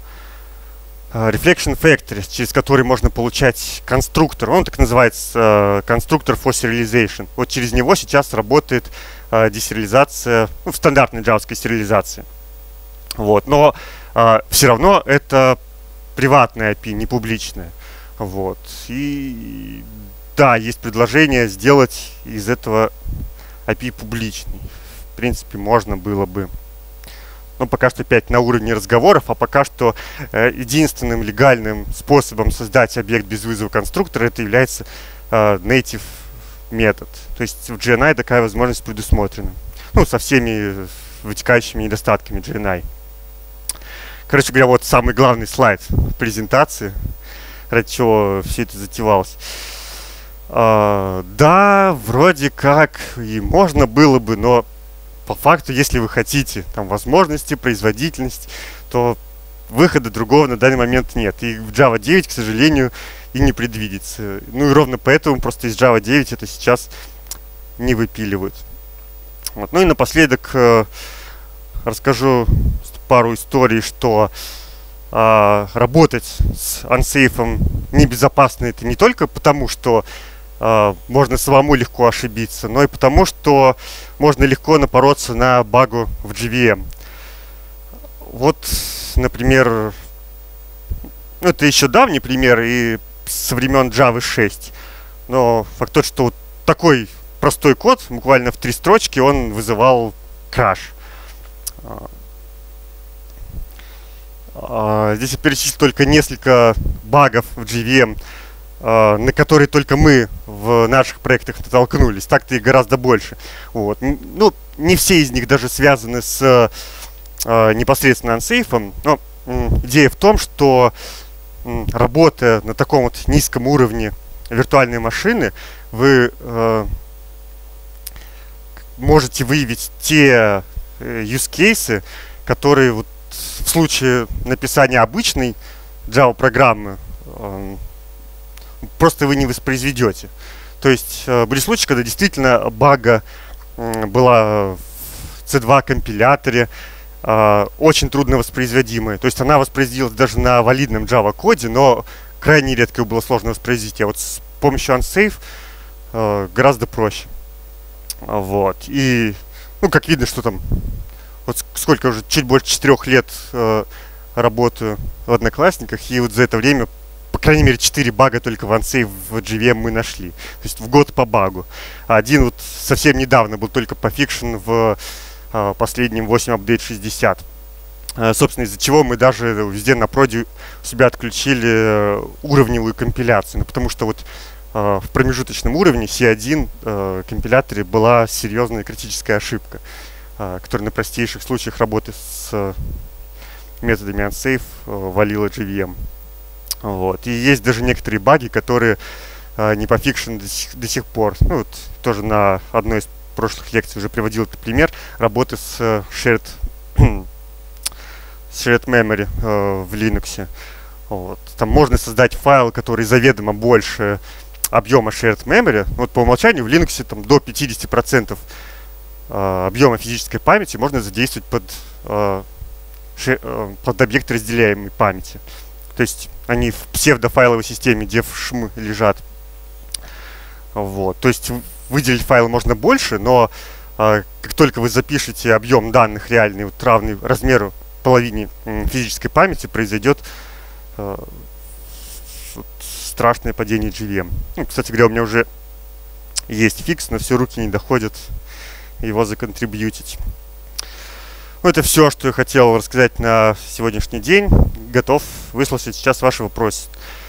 Reflection Factory, через который можно получать конструктор. Он так называется, конструктор for serialization. Вот через него сейчас работает э, десериализация, ну, в стандартной джавской сериализации. Вот. Но э, все равно это приватная ай пи, не публичная. Вот. И да, есть предложение сделать из этого ай пи публичный. В принципе, можно было бы. Но пока что опять на уровне разговоров, а пока что э, единственным легальным способом создать объект без вызова конструктора это является э, native метод. То есть в джи эн ай такая возможность предусмотрена. Ну, со всеми вытекающими недостатками джи эн ай. Короче говоря, вот самый главный слайд презентации, ради чего все это затевалось. А, да, вроде как и можно было бы, но по факту, если вы хотите там возможности, производительность, то выхода другого на данный момент нет. И в Java девять, к сожалению, и не предвидится. Ну и ровно поэтому просто из Java девять это сейчас не выпиливают. Вот. Ну и напоследок э, расскажу пару историй, что э, работать с unsafe небезопасно это не только потому, что Uh, можно самому легко ошибиться, но и потому, что можно легко напороться на багу в джи ви эм. Вот, например, ну, это еще давний пример и со времен Java шесть. Но факт тот, что вот такой простой код, буквально в три строчки, он вызывал краш. Uh, uh, здесь я перечислил только несколько багов в джи ви эм, на которые только мы в наших проектах натолкнулись. Так-то их гораздо больше. Вот. Ну, не все из них даже связаны с э, непосредственно ансейфом. Но э, идея в том, что э, работая на таком вот низком уровне виртуальной машины, вы э, можете выявить те э, use cases, которые вот в случае написания обычной Java-программы э, просто вы не воспроизведете. То есть э, были случаи, когда действительно бага э, была в си два компиляторе, э, очень трудно воспроизводимая. То есть она воспроизводилась даже на валидном Java коде, но крайне редко ее было сложно воспроизвести. А вот с помощью unsafe э, гораздо проще. Вот. И, ну, как видно, что там вот сколько уже, чуть больше четырех лет э, работаю в Одноклассниках, и вот за это время по крайней мере, четыре бага только в unsafe в джи ви эм мы нашли. То есть в год по багу. А один вот совсем недавно был только по фикшн в а, последнем восемь апдейт шестьдесят. А, собственно, из-за чего мы даже везде на проде у себя отключили уровневую компиляцию. Ну, потому что вот а, в промежуточном уровне си один а, компиляторе была серьезная критическая ошибка, а, которая на простейших случаях работы с а, методами unsafe а, валила джи ви эм. Вот. И есть даже некоторые баги, которые э, не пофикшены до сих, до сих пор. Ну, вот, тоже на одной из прошлых лекций уже приводил этот пример работы с э, shared, с shared memory э, в Linux. Вот. Там можно создать файл, который заведомо больше объема shared memory. Вот по умолчанию в Linux там, до пятьдесят процентов э, объема физической памяти можно задействовать под, э, ше, э, под объект разделяемой памяти. То есть они в псевдофайловой системе devshm лежат. Вот. То есть выделить файлы можно больше, но э, как только вы запишете объем данных реальный, вот, равный размеру половине э, физической памяти, произойдет э, вот, страшное падение джи ви эм. Ну, кстати говоря, у меня уже есть фикс, но все руки не доходят его законтрибьютить. Ну, это все, что я хотел рассказать на сегодняшний день. Готов выслушать сейчас ваши вопросы.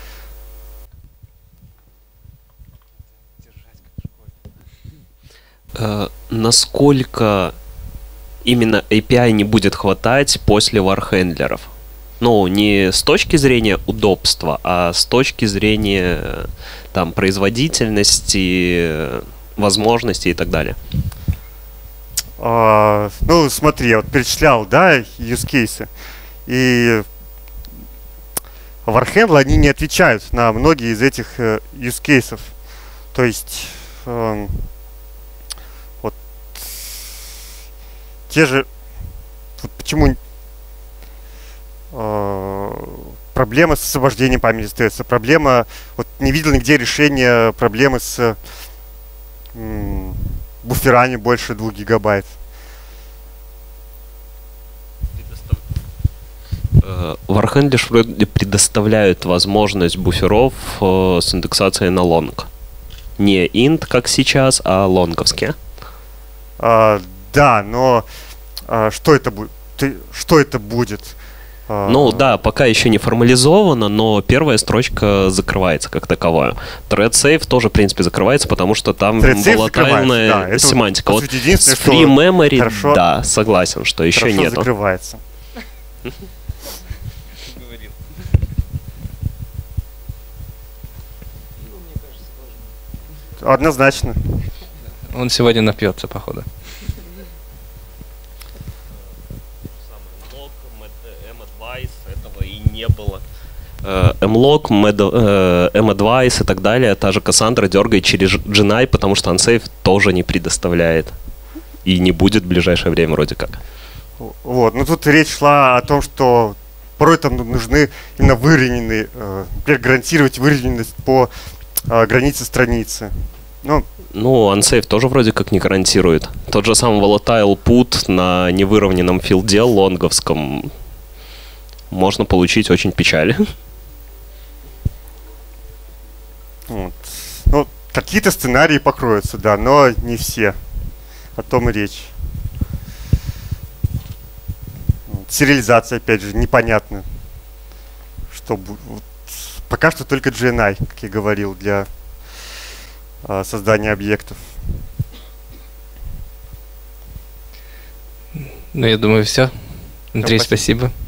Э, насколько именно эй пи ай не будет хватать после вархендлеров? Ну, не с точки зрения удобства, а с точки зрения там, производительности, возможностей и так далее.
Uh, ну, смотри, я вот перечислял, да, use cases. И Warhandle, они не отвечают на многие из этих uh, use cases. То есть, uh, вот, те же, вот почему uh, проблема с освобождением памяти остается, проблема, вот не видел нигде решения проблемы с um, буферами больше двух гигабайт.
Warhandle вроде предоставляют возможность буферов э, с индексацией на лонг. Не int, как сейчас, а лонговские.
А, да, но а, что это будет? Что это будет?
Ну да, пока еще не формализовано, но первая строчка закрывается как таковая. Thread Safe тоже, в принципе, закрывается, потому что там волатильная да, семантика. Вот с Free Memory, хорошо, да, согласен, что еще нету.
Закрывается. Однозначно.
Он сегодня напьется, походу.
Этого и не было. Mlock, M-Advice и так далее. Та же Cassandra дергает через Genai, потому что Unsafe тоже не предоставляет. И не будет в ближайшее время вроде как.
Вот, ну тут речь шла о том, что порой там нужны именно выровненные, например, гарантировать выровненность по границе страницы. Ну,
ну, Unsafe тоже вроде как не гарантирует. Тот же самый Volatile Put на невыровненном филде лонговском можно получить очень печаль.
Вот. Ну, какие-то сценарии покроются, да, но не все. О том и речь. Вот. Сериализация, опять же, непонятно. Что будет. Вот. Пока что только джи эн ай, как я говорил, для а, создания объектов.
Ну, я думаю, все. Андрей, ну, спасибо. спасибо.